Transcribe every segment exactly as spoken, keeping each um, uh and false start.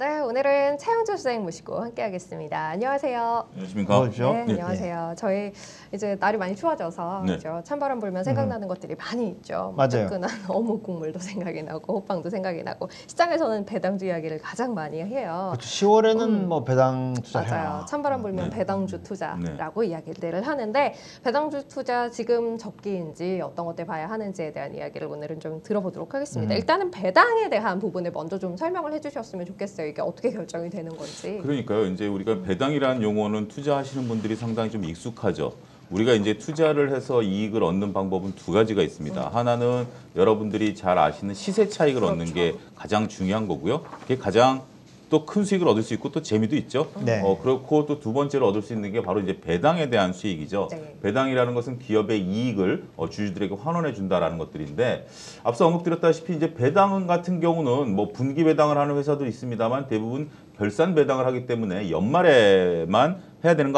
네, 오늘은 차영주 수생 모시고 함께하겠습니다. 안녕하세요. 안녕하십니까? 네, 안녕하세요. 네. 저희 이제 날이 많이 추워져서 네. 그렇죠? 찬바람 불면 생각나는 음. 것들이 많이 있죠. 맞아요. 뜨끈한 어묵 국물도 생각이 나고 호빵도 생각이 나고 시장에서는 배당주 이야기를 가장 많이 해요. 그렇죠. 시월에는 음. 뭐 배당 투자 맞아요. 찬바람 불면 네. 배당주 투자라고 네. 이야기를 하는데 배당주 투자 지금 적기인지 어떤 것들 봐야 하는지에 대한 이야기를 오늘은 좀 들어보도록 하겠습니다. 음. 일단은 배당에 대한 부분을 먼저 좀 설명을 해주셨으면 좋겠어요. 이게 어떻게 결정이 되는 건지. 그러니까요. 이제 우리가 배당이라는 용어는 투자하시는 분들이 상당히 좀 익숙하죠. 우리가 이제 투자를 해서 이익을 얻는 방법은 두 가지가 있습니다. 음. 하나는 여러분들이 잘 아시는 시세 차익을 그렇죠. 얻는 게 가장 중요한 거고요. 그게 가장 또 큰 수익을 얻을 수 있고 또 재미도 있죠. 네. 어, 그렇고 또 두 번째로 얻을 수 있는 게 바로 이제 배당에 대한 수익이죠. 네. 배당이라는 것은 기업의 이익을 어, 주주들에게 환원해 준다라는 것들인데 앞서 언급드렸다시피 이제 배당 같은 경우는 뭐 분기 배당을 하는 회사도 있습니다만 대부분 결산 배당을 하기 때문에 연말에만 해야 되는 거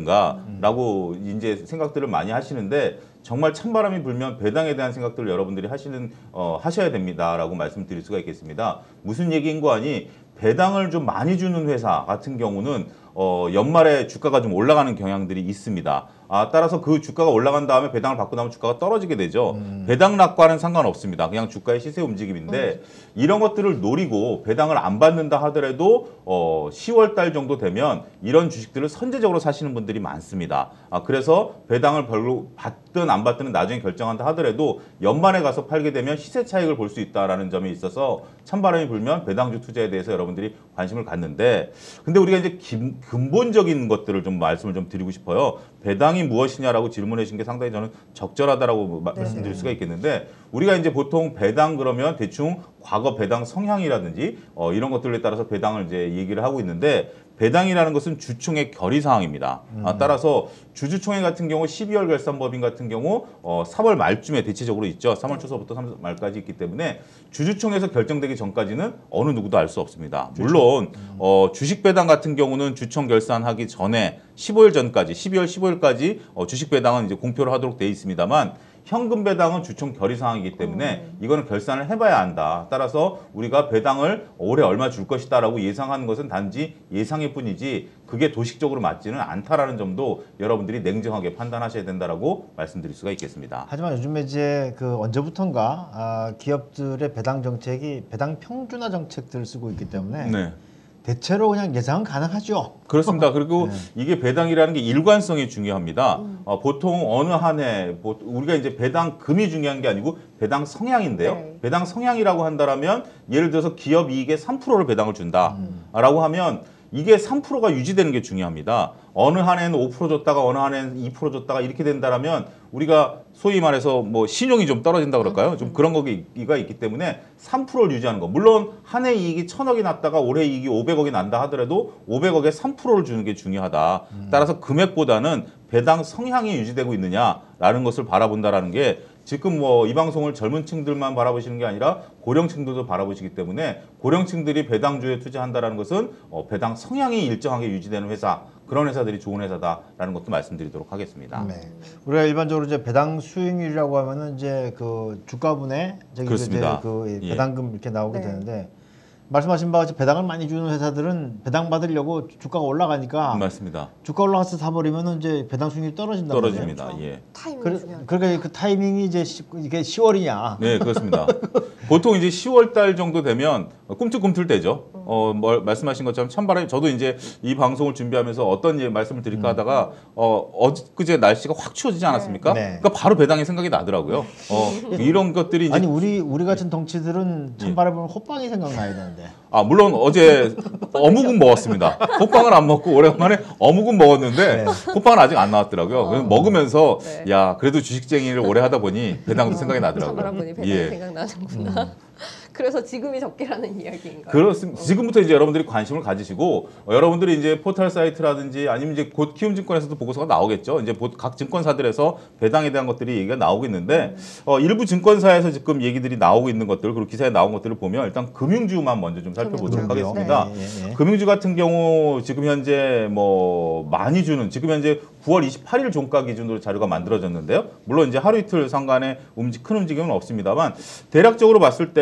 아니겠는가라고 음. 이제 생각들을 많이 하시는데 정말 찬바람이 불면 배당에 대한 생각들을 여러분들이 하시는 어, 하셔야 됩니다라고 말씀드릴 수가 있겠습니다. 무슨 얘기인 거 아니? 배당을 좀 많이 주는 회사 같은 경우는 어, 연말에 주가가 좀 올라가는 경향들이 있습니다. 아, 따라서 그 주가가 올라간 다음에 배당을 받고 나면 주가가 떨어지게 되죠. 음. 배당 낙과는 상관없습니다. 그냥 주가의 시세 움직임인데 음. 이런 것들을 노리고 배당을 안 받는다 하더라도 어, 시월 달 정도 되면 이런 주식들을 선제적으로 사시는 분들이 많습니다. 아, 그래서 배당을 별로 받든 안 받든 나중에 결정한다 하더라도 연말에 가서 팔게 되면 시세 차익을 볼 수 있다는 점이 있어서 찬바람이 불면 배당주 투자에 대해서 여러분들이 관심을 갖는데 근데 우리가 이제 기, 근본적인 것들을 좀 말씀을 좀 드리고 싶어요. 배당이 무엇이냐라고 질문해 주신 게 상당히 저는 적절하다라고 네네. 말씀드릴 수가 있겠는데 우리가 이제 보통 배당 그러면 대충 과거 배당 성향이라든지 어, 이런 것들에 따라서 배당을 이제 얘기를 하고 있는데 배당이라는 것은 주총의 결의사항입니다. 음. 아, 따라서 주주총회 같은 경우 십이월 결산법인 같은 경우 어, 삼월 말쯤에 대체적으로 있죠. 삼월 초서부터 삼월 말까지 있기 때문에 주주총회에서 결정되기 전까지는 어느 누구도 알 수 없습니다. 물론 어, 주식 배당 같은 경우는 주총 결산하기 전에 십오일 전까지 십이월 십오일까지 어, 주식 배당은 이제 공표를 하도록 되어 있습니다만 현금 배당은 주총 결의사항이기 때문에 음. 이거는 결산을 해봐야 한다. 따라서 우리가 배당을 올해 얼마 줄 것이다라고 예상하는 것은 단지 예상일 뿐이지 그게 도식적으로 맞지는 않다라는 점도 여러분들이 냉정하게 판단하셔야 된다라고 말씀드릴 수가 있겠습니다. 하지만 요즘에 이제 그 언제부턴가 아, 기업들의 배당 정책이 배당 평준화 정책들을 쓰고 있기 때문에 네. 대체로 그냥 예상은 가능하죠. 그렇습니다. 그리고 네. 이게 배당이라는 게 일관성이 중요합니다. 음. 어, 보통 어느 한 해 우리가 이제 배당금이 중요한 게 아니고 배당 성향인데요. 네. 배당 성향이라고 한다면 예를 들어서 기업 이익의 삼 퍼센트를 배당을 준다라고 음. 하면 이게 삼 퍼센트가 유지되는 게 중요합니다. 어느 한 해는 오 퍼센트 줬다가 어느 한 해는 이 퍼센트 줬다가 이렇게 된다라면 우리가 소위 말해서 뭐 신용이 좀 떨어진다 그럴까요? 좀 그런 거가 있기 때문에 삼 퍼센트를 유지하는 거. 물론 한 해 이익이 천억이 났다가 올해 이익이 오백억이 난다 하더라도 오백억에 삼 퍼센트를 주는 게 중요하다. 따라서 금액보다는 배당 성향이 유지되고 있느냐라는 것을 바라본다라는 게 지금 뭐 이 방송을 젊은 층들만 바라보시는 게 아니라 고령층들도 바라보시기 때문에 고령층들이 배당주에 투자한다는 것은 어, 배당 성향이 일정하게 유지되는 회사 그런 회사들이 좋은 회사다라는 것도 말씀드리도록 하겠습니다. 네. 우리가 일반적으로 이제 배당 수익률이라고 하면은 이제 그 주가분의 저기 그렇습니다. 이제 그 배당금 예. 이렇게 나오게 네. 되는데 말씀하신 바와 같이 배당을 많이 주는 회사들은 배당 받으려고 주가가 올라가니까 맞습니다. 주가 올라가서 사버리면 이제 배당 수익률이 떨어진다. 떨어집니다. 그렇죠. 예. 타이밍이 그래, 중요하죠. 그러니까 그 타이밍이 이제 시, 이게 시월이냐? 네, 그렇습니다. 보통 이제 시월 달 정도 되면 꿈틀꿈틀 되죠. 어, 뭐, 말씀하신 것처럼 찬바람이 저도 이제 이 방송을 준비하면서 어떤 예, 말씀을 드릴까 하다가 어, 어저께 날씨가 확 추워지지 않았습니까? 네. 그러니까 바로 배당의 생각이 나더라고요. 어, 이런 것들이 이제 아니 우리 우리 같은 덩치들은 찬바람 불면 호빵이 생각나야 되는데. 아 물론 어제 어묵은 먹었습니다. 호빵을 안 먹고 오랜만에 어묵은 먹었는데 네. 호빵은 아직 안 나왔더라고요. 어. 먹으면서 네. 야 그래도 주식쟁이를 오래 하다 보니 배당도 어. 생각이 나더라고요. 찬바람 보니 배당이 예. 생각나는구나. 음. 그래서 지금이 적기라는 이야기인가요? 그렇습니다. 지금부터 이제 여러분들이 관심을 가지시고 어, 여러분들이 이제 포털 사이트라든지 아니면 이제 곧 키움증권에서도 보고서가 나오겠죠. 이제 각 증권사들에서 배당에 대한 것들이 얘기가 나오고 있는데 어, 일부 증권사에서 지금 얘기들이 나오고 있는 것들 그리고 기사에 나온 것들을 보면 일단 금융주만 먼저 좀 살펴보도록 금융주. 하겠습니다. 네, 네, 네. 금융주 같은 경우 지금 현재 뭐 많이 주는 지금 현재 구월 이십팔일 종가 기준으로 자료가 만들어졌는데요. 물론 이제 하루 이틀 상간에 움직 큰 움직임은 없습니다만 대략적으로 봤을 때 올해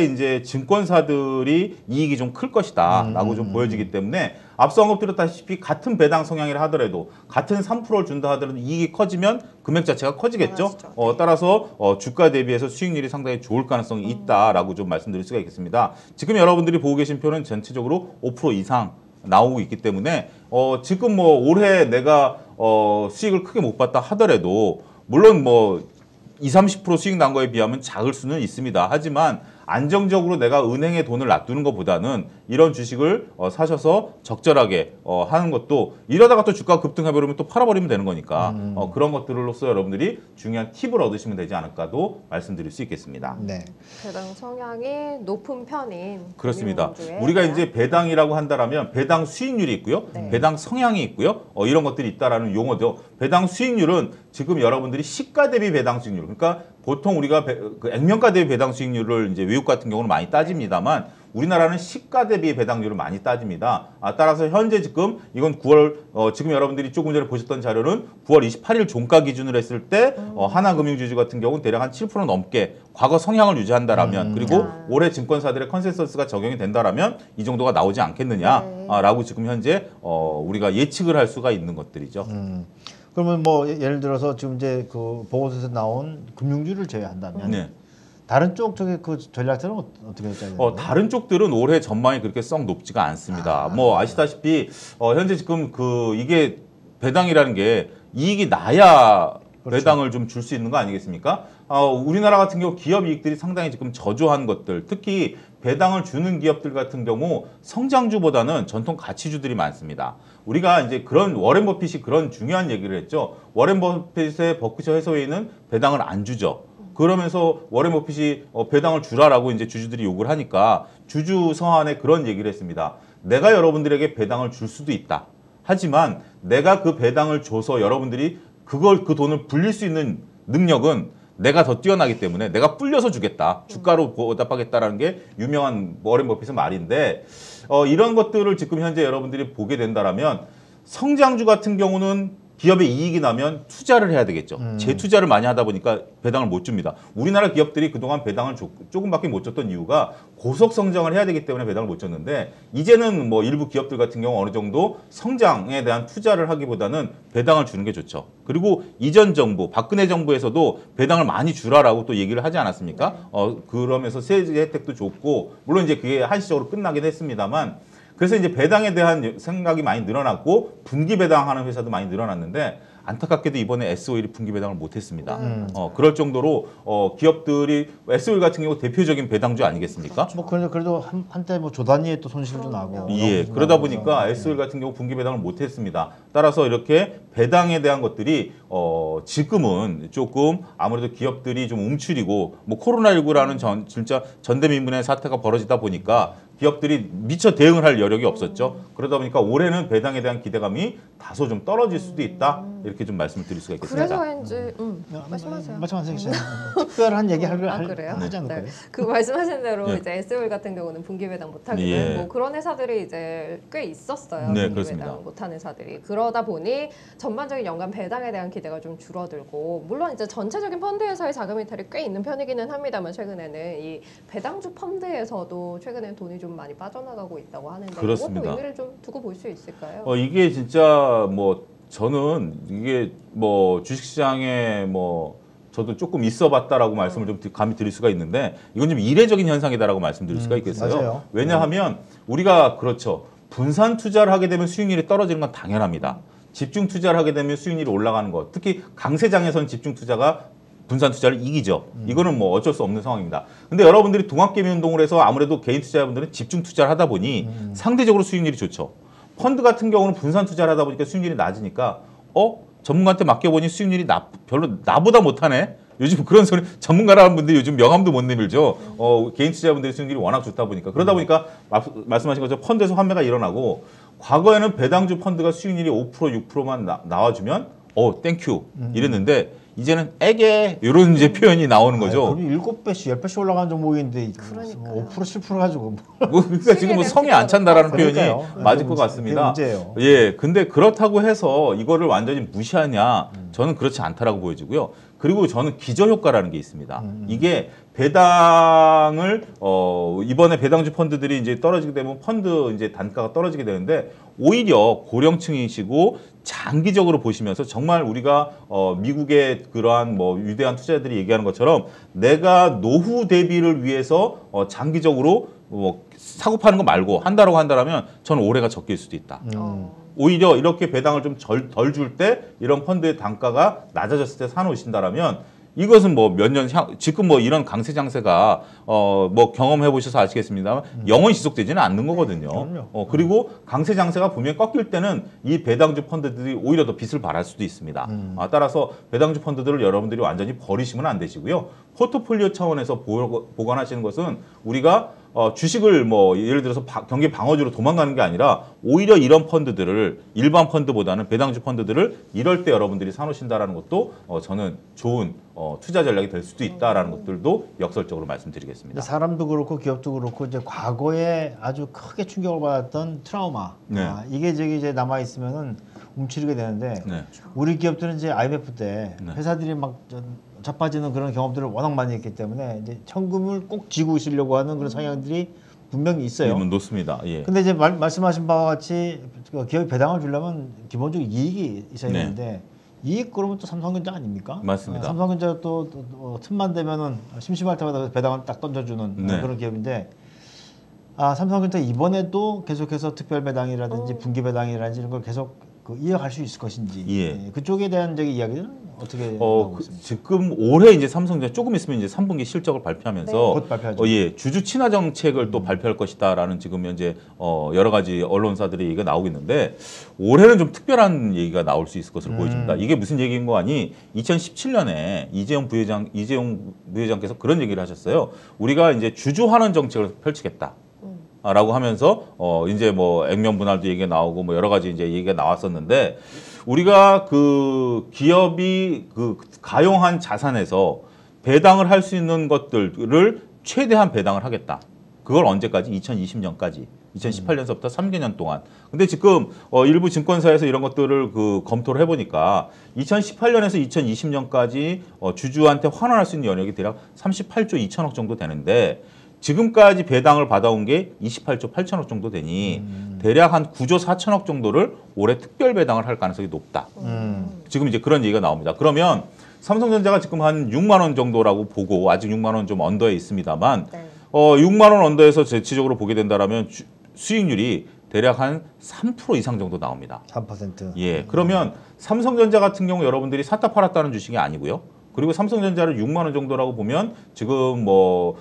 이제 증권사들이 이익이 좀 클 것이다라고 음, 좀 음, 보여지기 때문에 앞서 언급드렸다시피 같은 배당 성향이라 하더라도 같은 삼 퍼센트를 준다 하더라도 이익이 커지면 금액 자체가 커지겠죠. 많아지죠. 어, 따라서 어, 주가 대비해서 수익률이 상당히 좋을 가능성이 있다라고 좀 말씀드릴 수가 있겠습니다. 지금 여러분들이 보고 계신 표는 전체적으로 오 퍼센트 이상 나오고 있기 때문에 어, 지금 뭐 올해 내가 어, 수익을 크게 못 봤다 하더라도 물론 뭐 이십, 삼십 퍼센트 수익 난 거에 비하면 작을 수는 있습니다. 하지만 안정적으로 내가 은행에 돈을 놔두는 것보다는 이런 주식을 어, 사셔서 적절하게 어, 하는 것도 이러다가 또 주가가 급등해버리면 또 팔아버리면 되는 거니까 음. 어, 그런 것들로서 여러분들이 중요한 팁을 얻으시면 되지 않을까도 말씀드릴 수 있겠습니다. 네. 배당 성향이 높은 편인 그렇습니다. 금융주에 우리가 대한 이제 배당이라고 한다라면 배당 수익률이 있고요. 네. 배당 성향이 있고요. 어, 이런 것들이 있다라는 용어죠. 배당 수익률은 지금 여러분들이 시가 대비 배당 수익률. 그러니까 보통 우리가 배, 그 액면가 대비 배당 수익률을 이제 외국 같은 경우는 많이 따집니다만 우리나라는 시가 대비 배당률을 많이 따집니다. 아, 따라서 현재 지금 이건 구월 어, 지금 여러분들이 조금 전에 보셨던 자료는 구월 이십팔일 종가 기준으로 했을 때 어, 하나금융지주 같은 경우는 대략 한 칠 퍼센트 넘게 과거 성향을 유지한다라면 음. 그리고 아. 올해 증권사들의 컨센서스가 적용이 된다라면 이 정도가 나오지 않겠느냐라고 네. 지금 현재 어, 우리가 예측을 할 수가 있는 것들이죠. 음. 그러면 뭐 예를 들어서 지금 이제 그 보고서에서 나온 금융주를 제외한다면 네. 다른 쪽 쪽의 그 전략들은 어- 어떻게 짜야 되나요? 어, 다른 쪽들은 올해 전망이 그렇게 썩 높지가 않습니다. 아. 뭐 아시다시피 어, 현재 지금 그 이게 배당이라는 게 이익이 나야 그렇죠. 배당을 좀 줄 수 있는 거 아니겠습니까? 어, 우리나라 같은 경우 기업 이익들이 상당히 지금 저조한 것들, 특히 배당을 주는 기업들 같은 경우 성장주보다는 전통 가치주들이 많습니다. 우리가 이제 그런 워렌 버핏이 그런 중요한 얘기를 했죠. 워렌 버핏의 버크셔 해서웨이는 배당을 안 주죠. 그러면서 워렌 버핏이 어, 배당을 주라라고 이제 주주들이 요구를 하니까 주주 서한에 그런 얘기를 했습니다. 내가 여러분들에게 배당을 줄 수도 있다. 하지만 내가 그 배당을 줘서 여러분들이 그걸 그 돈을 불릴 수 있는 능력은 내가 더 뛰어나기 때문에 내가 불려서 주겠다. 주가로 보답하겠다라는 게 유명한 워렌 버핏의 말인데 어, 이런 것들을 지금 현재 여러분들이 보게 된다라면 성장주 같은 경우는 기업의 이익이 나면 투자를 해야 되겠죠. 음. 재투자를 많이 하다 보니까 배당을 못 줍니다. 우리나라 기업들이 그동안 배당을 조, 조금밖에 못 줬던 이유가 고속 성장을 해야 되기 때문에 배당을 못 줬는데 이제는 뭐 일부 기업들 같은 경우 어느 정도 성장에 대한 투자를 하기보다는 배당을 주는 게 좋죠. 그리고 이전 정부, 박근혜 정부에서도 배당을 많이 주라라고 또 얘기를 하지 않았습니까? 네. 어, 그러면서 세제 혜택도 줬고 물론 이제 그게 한시적으로 끝나긴 했습니다만 그래서 이제 배당에 대한 생각이 많이 늘어났고 분기 배당하는 회사도 많이 늘어났는데 안타깝게도 이번에 에스오일이 분기 배당을 못했습니다. 음. 어, 그럴 정도로 어, 기업들이 에스오일 같은 경우 대표적인 배당주 아니겠습니까? 뭐 그래도 그래도 한, 한때 뭐 조단위의 또 손실도 나고. 예, 너무 그러다 나고 보니까 그래서. 에스오일 같은 경우 분기 배당을 못했습니다. 따라서 이렇게 배당에 대한 것들이 어, 지금은 조금 아무래도 기업들이 좀 움츠리고 뭐 코로나십구라는 전 진짜 전대미문의 사태가 벌어지다 보니까 기업들이 미처 대응을 할 여력이 없었죠. 그러다 보니까 올해는 배당에 대한 기대감이 다소 좀 떨어질 수도 있다. 이렇게 좀 말씀을 드릴 수가 있겠습니다. 그래서인지 음, 말씀하세요. 말씀하세요. 특별한 얘기 할 아 할- 그래요? 하지 않을까요? 네. 그 말씀하신 대로 네. 이제 에스오일 같은 경우는 분기 배당 못하기는 예. 뭐 그런 회사들이 이제 꽤 있었어요. 네, 분기 그렇습니다. 배당 못하는 회사들이 그러다 보니 전반적인 연간 배당에 대한 기대가 좀 줄어들고 물론 이제 전체적인 펀드에서의 자금 이탈이 꽤 있는 편이기는 합니다만 최근에는 이 배당주 펀드에서도 최근에 돈이 좀 많이 빠져나가고 있다고 하는데 그렇습니다. 이것도 의미를 좀 두고 볼 수 있을까요? 어, 이게 진짜 뭐 저는 이게 뭐 주식시장에 뭐 저도 조금 있어봤다라고 말씀을 좀 감히 드릴 수가 있는데 이건 좀 이례적인 현상이다라고 말씀드릴 수가 음, 있겠어요. 맞아요. 왜냐하면 우리가 그렇죠. 분산 투자를 하게 되면 수익률이 떨어지는 건 당연합니다. 집중 투자를 하게 되면 수익률이 올라가는 것. 특히 강세장에서는 집중 투자가 분산 투자를 이기죠. 이거는 뭐 어쩔 수 없는 상황입니다. 근데 여러분들이 동학개미 운동을 해서 아무래도 개인 투자자분들은 집중 투자를 하다 보니 상대적으로 수익률이 좋죠. 펀드 같은 경우는 분산 투자를 하다 보니까 수익률이 낮으니까 어? 전문가한테 맡겨보니 수익률이 나, 별로 나보다 못하네? 요즘 그런 소리 전문가라는 분들이 요즘 명함도 못 내밀죠. 어, 개인 투자자분들의 수익률이 워낙 좋다 보니까. 그러다 보니까 마, 말씀하신 것처럼 펀드에서 환매가 일어나고 과거에는 배당주 펀드가 수익률이 오 퍼센트 육 퍼센트만 나, 나와주면 어 땡큐 이랬는데 이제는 애게 이런 이제 표현이 나오는 거죠. 그럼 일곱 배씩, 열 배씩 올라가는 종목인데 그러니까요. 오 퍼센트, 칠 퍼센트 가지고 뭐. 뭐 그러니까 지금 뭐 성에 안 찬다라는 표현이 그러니까요. 맞을 그게 것 같습니다. 그게 문제예요. 예, 근데 그렇다고 해서 이거를 완전히 무시하냐? 저는 그렇지 않다라고 보여지고요. 그리고 저는 기저효과라는 게 있습니다. 음. 이게 배당을 어 이번에 배당주 펀드들이 이제 떨어지게 되면 펀드 이제 단가가 떨어지게 되는데 오히려 고령층이시고 장기적으로 보시면서 정말 우리가 어 미국의 그러한 뭐 위대한 투자자들이 얘기하는 것처럼 내가 노후 대비를 위해서 어 장기적으로 뭐 사고 파는 거 말고 한다라고 한다라면 저는 올해가 적길 수도 있다. 음. 오히려 이렇게 배당을 좀 덜 줄 때 이런 펀드의 단가가 낮아졌을 때 사놓으신다라면 이것은 뭐 몇 년 향 지금 뭐 이런 강세 장세가 어 뭐 경험해 보셔서 아시겠습니다만 음. 영원히 지속되지는 않는 거거든요. 그럼요. 어 그리고 강세 장세가 분명히 꺾일 때는 이 배당주 펀드들이 오히려 더 빚을 발할 수도 있습니다. 음. 아, 따라서 배당주 펀드들을 여러분들이 완전히 버리시면 안 되시고요. 포트폴리오 차원에서 보, 보관하시는 것은 우리가 어, 주식을 뭐 예를 들어서 바, 경기 방어주로 도망가는 게 아니라 오히려 이런 펀드들을 일반 펀드보다는 배당주 펀드들을 이럴 때 여러분들이 사놓으신다라는 것도 어, 저는 좋은 어, 투자 전략이 될 수도 있다라는 것들도 역설적으로 말씀드리겠습니다. 사람도 그렇고 기업도 그렇고 이제 과거에 아주 크게 충격을 받았던 트라우마 네. 아, 이게 저기 이제 남아 있으면은 움츠리게 되는데 네. 우리 기업들은 이제 아이엠에프 때 네. 회사들이 막 자빠지는 그런 경험들을 워낙 많이 했기 때문에 이제 현금을 꼭 쥐고 있으려고 하는 그런 성향들이 분명히 있어요. 이건 놓습니다. 예. 근데 이제 말, 말씀하신 바와 같이 기업이 배당을 주려면 기본적으로 이익이 있어야 네. 되는데 이익 그러면 또 삼성전자 아닙니까? 맞습니다. 아, 삼성전자가 또, 또, 또 틈만 되면은 심심할 때마다 배당을 딱 던져주는 네. 그런 기업인데 아 삼성전자 이번에도 계속해서 특별 배당이라든지 오. 분기 배당이라든지 이런 걸 계속 그 이어갈 수 있을 것인지 예. 예, 그쪽에 대한 저기 이야기는 어떻게 어, 나오고 그, 있습니까? 지금 올해 이제 삼성전자 조금 있으면 이제 삼 분기 실적을 발표하면서 네. 곧 발표하죠. 어, 예, 주주 친화 정책을 또 발표할 것이다라는 지금 현재 어, 여러 가지 언론사들의 얘기가 나오고 있는데 올해는 좀 특별한 얘기가 나올 수 있을 것으로 음. 보여집니다. 이게 무슨 얘기인 거 아니? 이천십칠 년에 이재용 부회장 이재용 부회장께서 그런 얘기를 하셨어요. 우리가 이제 주주 환원 정책을 펼치겠다. 라고 하면서 어 이제 뭐 액면 분할도 얘기가 나오고 뭐 여러 가지 이제 얘기가 나왔었는데 우리가 그 기업이 그 가용한 자산에서 배당을 할 수 있는 것들을 최대한 배당을 하겠다. 그걸 언제까지? 이천이십 년까지. 이천십팔 년서부터 삼 개년 동안. 근데 지금 어 일부 증권사에서 이런 것들을 그 검토를 해보니까 이천십팔 년에서 이천이십 년까지 어 주주한테 환원할 수 있는 연역이 대략 삼십팔조 이천억 정도 되는데 지금까지 배당을 받아온 게 이십팔조 팔천억 정도 되니 음. 대략 한 구조 사천억 정도를 올해 특별 배당을 할 가능성이 높다. 음. 지금 이제 그런 얘기가 나옵니다. 그러면 삼성전자가 지금 한 육만 원 정도라고 보고 아직 육만 원 좀 언더에 있습니다만 네. 어, 육만 원 언더에서 대체적으로 보게 된다라면 주, 수익률이 대략 한 삼 퍼센트 이상 정도 나옵니다. 삼 퍼센트. 예. 그러면 삼성전자 같은 경우 여러분들이 샀다 팔았다는 주식이 아니고요. 그리고 삼성전자를 육만 원 정도라고 보면 지금 뭐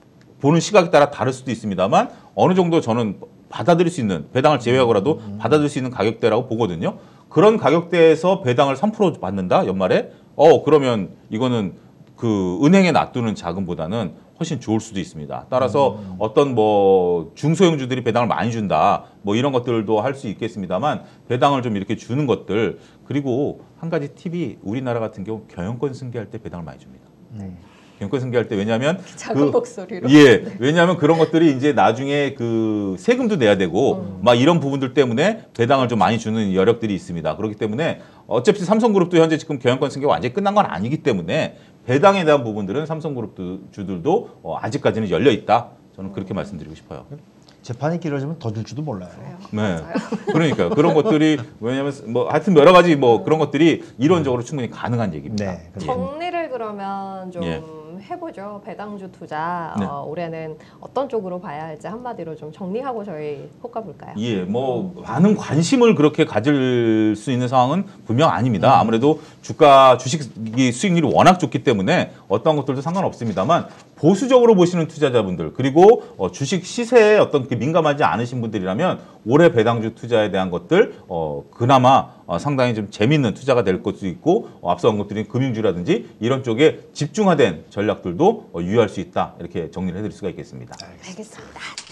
보는 시각에 따라 다를 수도 있습니다만 어느 정도 저는 받아들일 수 있는 배당을 제외하고라도 음. 받아들일 수 있는 가격대라고 보거든요. 그런 가격대에서 배당을 삼 퍼센트 받는다 연말에 어 그러면 이거는 그 은행에 놔두는 자금보다는 훨씬 좋을 수도 있습니다. 따라서 음. 어떤 뭐 중소형주들이 배당을 많이 준다 뭐 이런 것들도 할 수 있겠습니다만 배당을 좀 이렇게 주는 것들 그리고 한 가지 팁이 우리나라 같은 경우 경영권 승계할 때 배당을 많이 줍니다. 네. 경영권 승계할 때 왜냐하면 작은 그, 목소리로 예 네. 왜냐하면 그런 것들이 이제 나중에 그 세금도 내야 되고 음. 막 이런 부분들 때문에 배당을 좀 많이 주는 여력들이 있습니다. 그렇기 때문에 어차피 삼성그룹도 현재 지금 경영권 승계가 완전히 끝난 건 아니기 때문에 배당에 대한 부분들은 삼성그룹 주들도 어, 아직까지는 열려 있다. 저는 그렇게 말씀드리고 싶어요. 재판이 길어지면 더 줄지도 몰라요. 네, 그러니까요. 그런 것들이 왜냐하면 뭐 하여튼 여러 가지 뭐 그런 것들이 이론적으로 충분히 가능한 얘기입니다. 네, 예. 정리를 그러면 좀 예. 해보죠. 배당주 투자 네. 어, 올해는 어떤 쪽으로 봐야 할지 한마디로 좀 정리하고 저희 볶아 볼까요? 예, 뭐 많은 관심을 그렇게 가질 수 있는 상황은 분명 아닙니다. 아무래도 주가 주식 수익률이 워낙 좋기 때문에 어떤 것들도 상관없습니다만 보수적으로 보시는 투자자분들 그리고 어, 주식 시세에 어떤 그 민감하지 않으신 분들이라면 올해 배당주 투자에 대한 것들 어, 그나마 어, 상당히 좀 재밌는 투자가 될 것도 있고 어, 앞서 온 것들이 금융주라든지 이런 쪽에 집중화된 전략들도 어, 유의할 수 있다 이렇게 정리를 해드릴 수가 있겠습니다. 알겠습니다.